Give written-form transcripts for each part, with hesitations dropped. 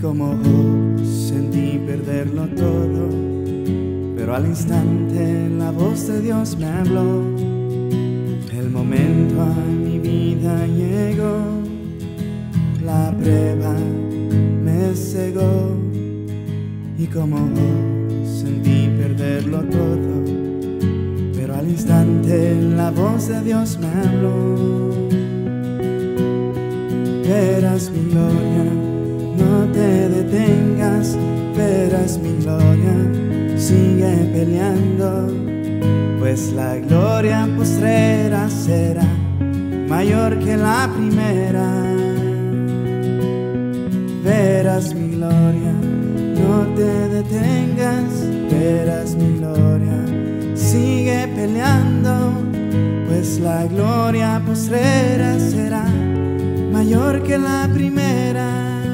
como Job sentí perderlo todo, pero al instante la voz de Dios me habló. El momento a mi vida llegó, la prueba me cegó, y como Job sentí perderlo todo, pero al instante la voz de Dios me habló. Verás mi gloria, no te detengas, verás mi gloria, sigue peleando, pues la gloria postrera será mayor que la primera. Verás mi gloria, no te detengas, verás mi gloria, sigue peleando, pues la gloria postrera será mayor que la primera.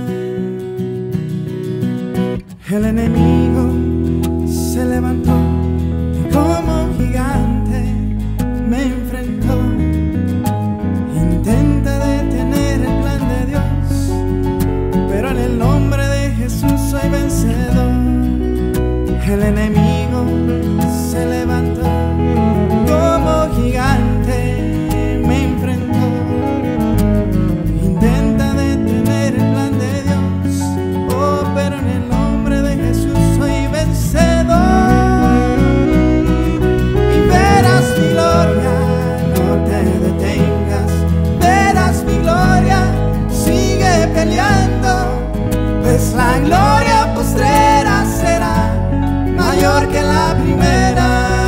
El enemigo se levantó y como gigante me enfrentó. Intenta detener el plan de Dios, pero en el nombre de Jesús soy vencedor. El enemigo se levantó como gigante me enfrentó. Intenta detener el plan de Dios, oh, pero en el nombre de Jesús soy vencedor. Y verás mi gloria, no te detengas, verás mi gloria, sigue peleando, pues la gloria postrera será mayor que la primera.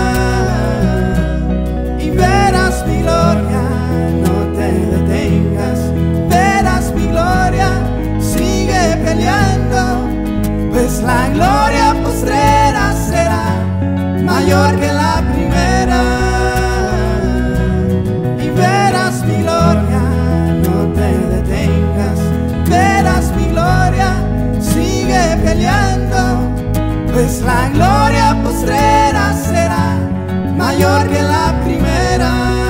Y verás mi gloria, no te detengas, verás mi gloria, sigue peleando, pues la gloria postrera será mayor que la primera. Y verás mi gloria, no te detengas, verás mi gloria, sigue peleando, pues la gloria postrera será mayor que la primera.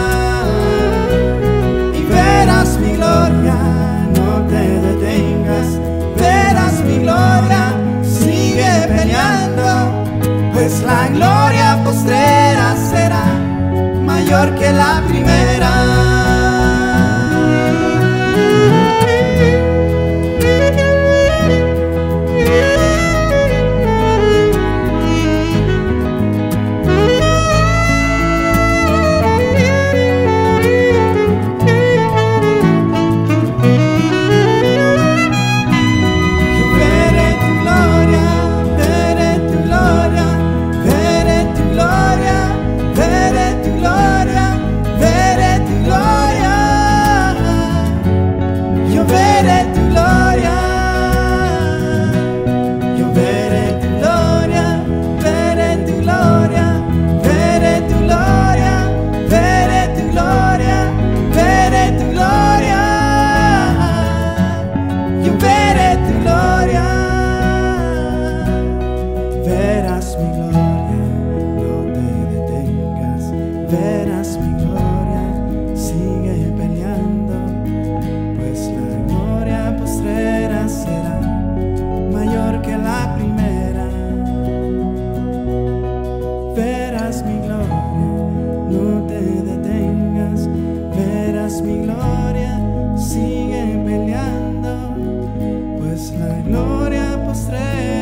Y verás mi gloria, no te detengas, verás mi gloria, sigue peleando, pues la gloria postrera será mayor que la primera. Verás mi gloria, sigue peleando, pues la gloria postrera será mayor que la primera. Verás mi gloria, no te detengas, verás mi gloria, sigue peleando, pues la gloria postrera